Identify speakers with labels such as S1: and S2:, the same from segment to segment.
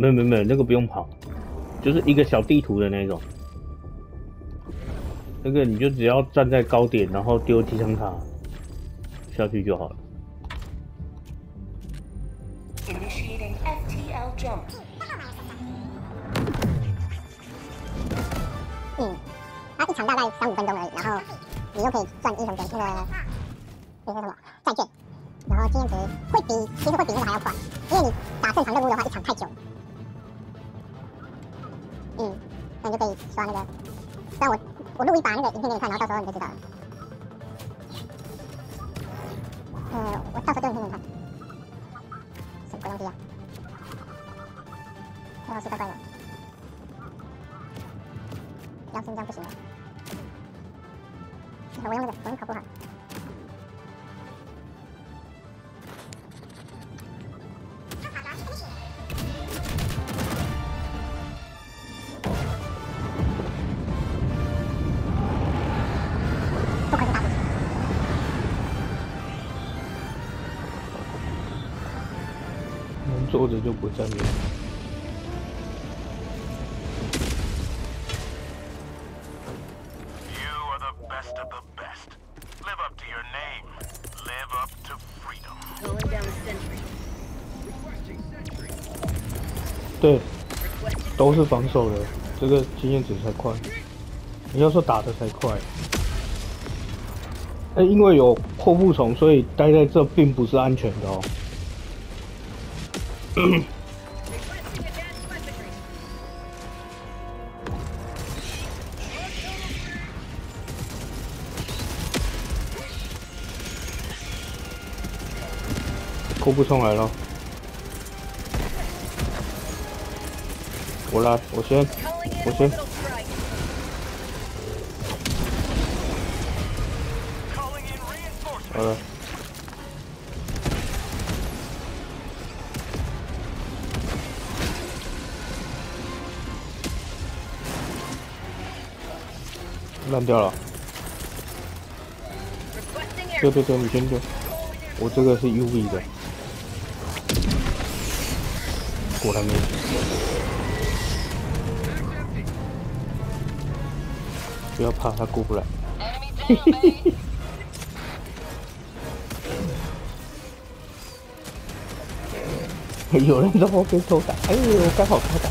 S1: 没有，那个不用跑，就是一个小地图的那种。那个你就只要站在高点，然后丢机枪塔下去就好了。
S2: Initiating FTL jump.
S3: 它一场大概3-5分钟而已，然后你又可以赚英雄点那个什么债券，然后经验值其实会比那个还要快，因为你打正常任务的话一场太久了。那你就可以刷那个，虽然我录一把那个影片给你看，然后到时候你就知道了。我到时候丢影片给你看。什么鬼东西啊？最后是怪怪的，妖精这样不行了。我用跑步好。不可能打不死。
S1: 能坐着就不站着。对，都是防守的，这个经验值才快。你要说打的才快。因为有破布虫，所以待在这并不是安全的哦。破布虫来了。我来，我先。好了。烂掉了。对，你先丢。我这个是 UV 的。果然没死。不要怕，他过不来。有人在后边偷打，哎呦，刚好偷打。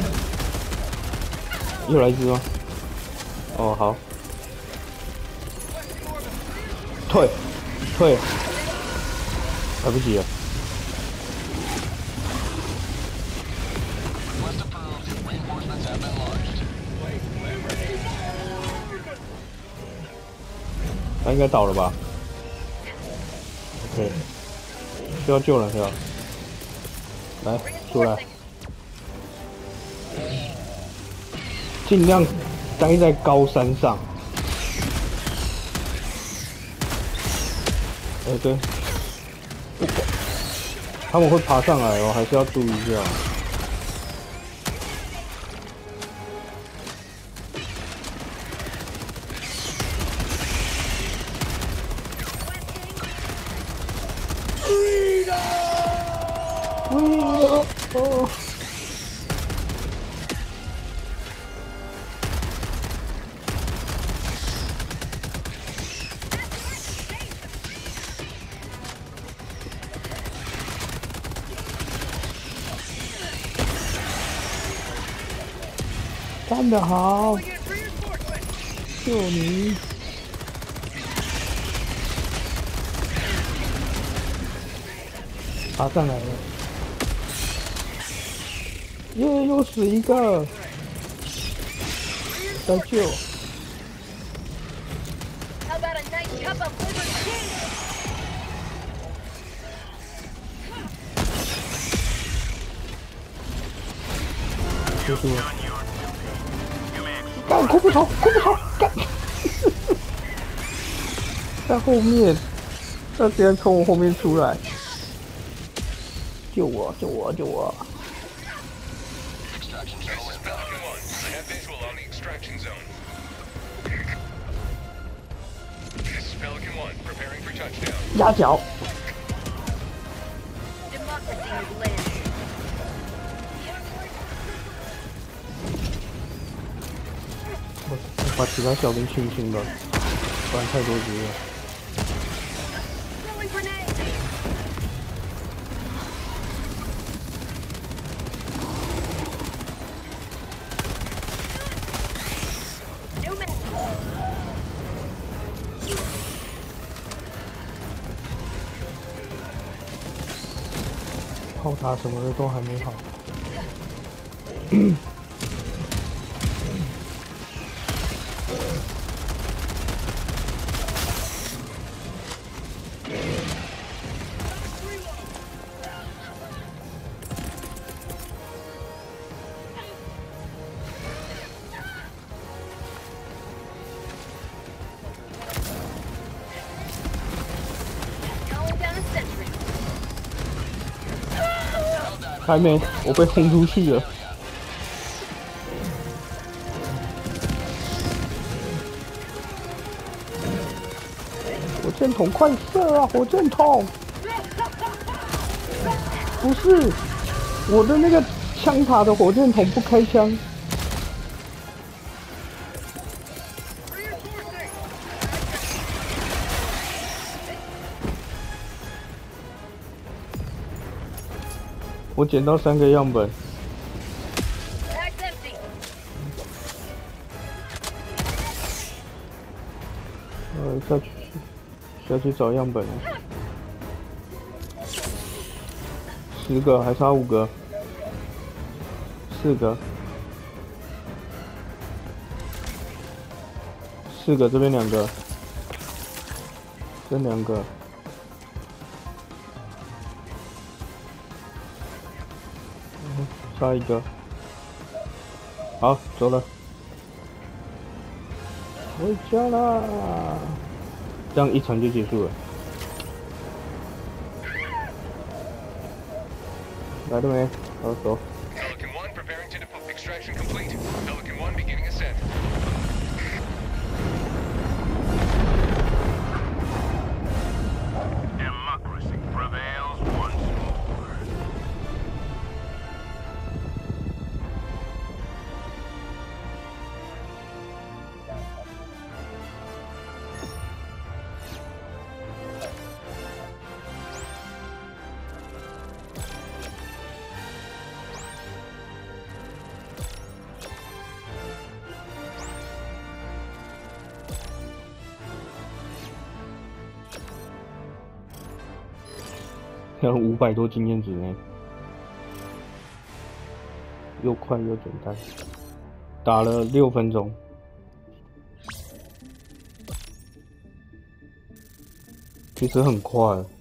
S1: 又来一只吗？哦，好。退，来不及了。他应该倒了吧 ？OK， 需要救了是吧？来，出来，尽量待在高山上。对，他们会爬上来哦，还是要注意一下。干得好！救你！爬上来了！耶，又死一个！再救！结束了。干，哭不逃，干！在后面，他竟然从我后面出来！救我！压脚！ 把其他小兵清清吧，不然太多局了。炮塔什么的都还没好。还没，我被轰出去了。火箭筒快射啊！火箭筒！不是，我的那个枪塔的火箭筒不开枪。我捡到3个样本。下去找样本了。10个，还差5个。4个。4个，这边2个。这2个。差1个。好，走了。回家啦！这样1场就结束了。来了没？好，走。
S4: Pelican 1 preparing to extraction complete. Pelican 1 beginning ascent. Democracy prevails once more.
S1: 要500多经验值呢，又快又简单，打了6分钟，其实很快。